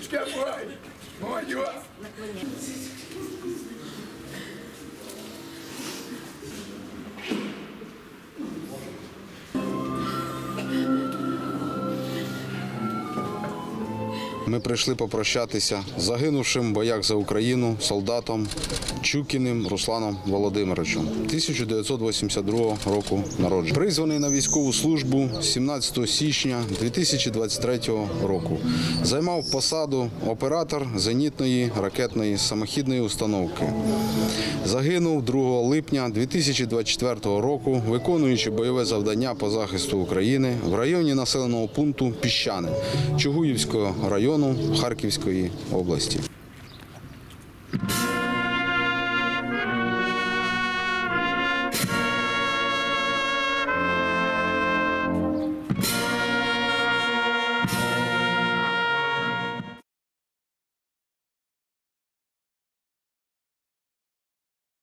Давай, молодец. Ми прийшли попрощатися з загинувшим в боях за Україну солдатом Чукіним Русланом Володимировичем, 1982 року народження. Призваний на військову службу 17 січня 2023 року. Займав посаду оператор зенітної ракетної самохідної установки. Загинув 2 липня 2024 року, виконуючи бойове завдання по захисту України в районі населеного пункту Піщани Чугуївського району Харківської області.